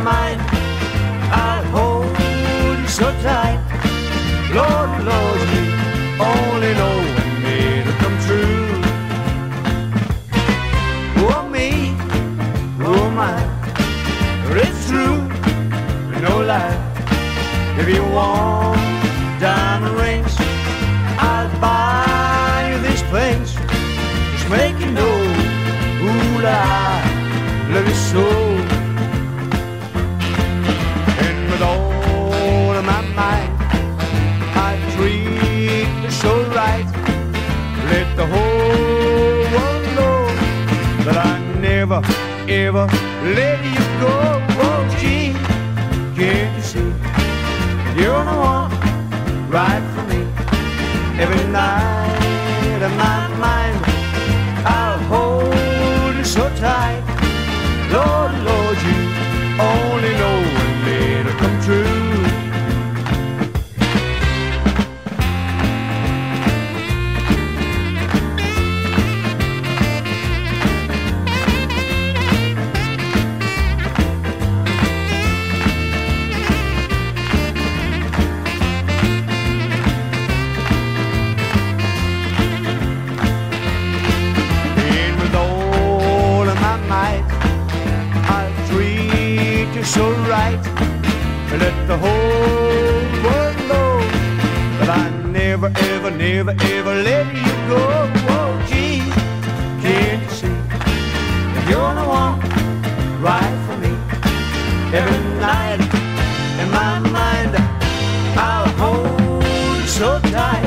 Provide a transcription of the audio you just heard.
mind, I'll hold you so tight. Lord, Lord, you only know when it'll come true. Oh me, oh my, it's true, no lie. If you want diamond rings, I'll buy you these things. Just make you know, ooh, I love you so. And with all of my might, I treat you so right. Let the whole world know that I never, ever let you go. Oh, gee, can't you see? You're the one right for me. Every night of my mind, I'll hold you so tight. Lord, Lord, you only know when it'll come true. So right, let the whole world know that I never, ever, never, ever let you go. Oh, gee, can't you see that you're the one right for me? Every night in my mind, I'll hold you so tight.